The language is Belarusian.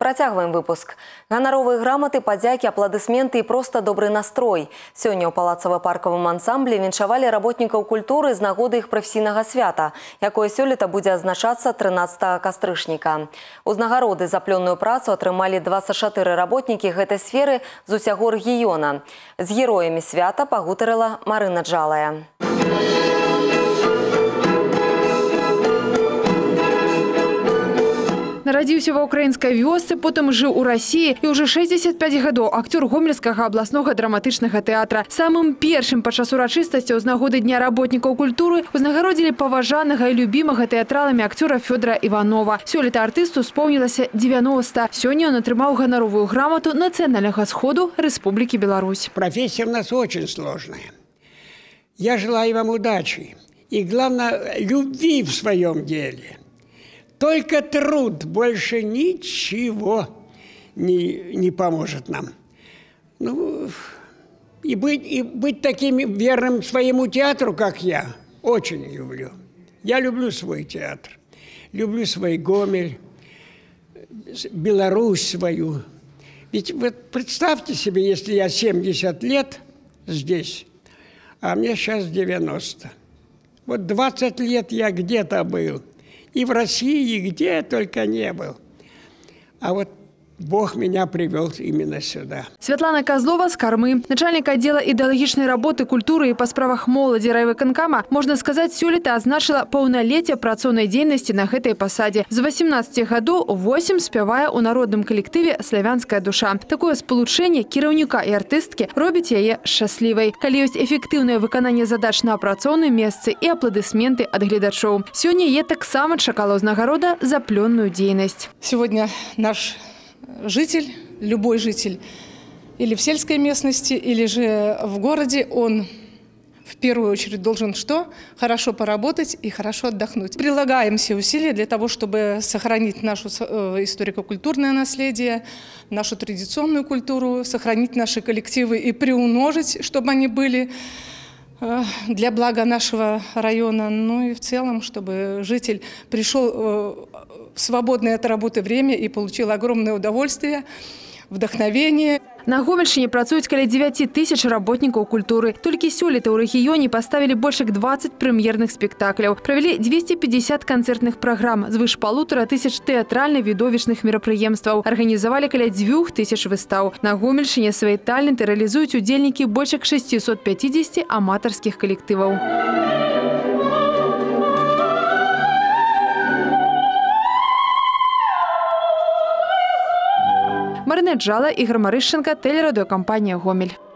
Працягваем выпуск. Ганаровыя граматы, падзякі, апладысменты і проста добры настрой. Сёння ў палацава-паркавым ансамблі віншавалі работнікаў культуры з нагоды іх прафесійнага свята, якое сёлета будзе адзначацца 13 кастрычніка. Узнагароды за плённую працу атрымалі 24 работнікі гэтай сферы з усяго рэгіёна. З героямі свята пагутарыла Марына Джалая. Нарадзіўся ва ўкраінскай вёсцы, потым жыў у Расіі і ўжо 65 гадоў акцёр гомельскага абласнога драматычнага тэатра. Самым першым падчас урачыстасцяў з нагоды Дня работнікаў культуры узнагародзілі паважанага і любімага тэатраламі акцёра Фёдора Іванова. Сёлета артысту споўнілася 90. Сёння он атрымаў ганаровую грамату Нацыянальнага сходу Республики Беларусь. Профессия у нас очень сложная. Я желаю вам удачи и, главное, любви в своем деле. Только труд, больше ничего не поможет нам. Ну, и быть таким верным своему театру, как я, очень люблю. Я люблю свой театр, люблю свой Гомель, Беларусь свою. Ведь вот представьте себе, если я 70 лет здесь, а мне сейчас 90. Вот 20 лет я где-то был. И в России, где я только не был. А вот Бог меня привел именно сюда. Святлана Козлова з Кармы, начальник отдела ідэалагічнай работы, культуры и па справах моладзі райвыканкама, можна сказаць, сёлета азначыла паўналецце працоўнай дзейнасці на гэтай пасадзе. З 18 гадоў 8 спявае ў народным калектыве «Славянская душа». Такое спалучэнне кіраўніка і артысткі робіць яе шчаслівай. Калі ёсць эфектыўнае выкананне задач на працоўным месцы і апладысменты ад гледачоў. Сёння яе таксама чакала ўзнагарода за плённую дзейнасць. Сегодня наш житель, любой житель, или в сельской местности, или же в городе, он в первую очередь должен что? Хорошо поработать и хорошо отдохнуть. Прилагаем все усилия для того, чтобы сохранить наше историко-культурное наследие, нашу традиционную культуру, сохранить наши коллективы и приумножить, чтобы они были для блага нашего района. Ну и в целом, чтобы житель пришел в свободное от работы время и получил огромное удовольствие, вдохновение. На Гомельшчыне працуюць каля 9 тысяч работнікаў культуры. Толькі сёлета ў рэгіёне паставілі больш як 20 прэм'ерных спектакляў. Правялі 250 канцэртных праграм, звыш 1500 тэатральна-відовішчных мерапрыемстваў. Арганізавалі каля 2000 выстаў. На Гомельшчыне свае таленты рэалізуюць удзельнікі больш як 650 аматарскіх калектываў. Марына Джала, Ігор Марышченко, телерадіокомпанія «Гомель».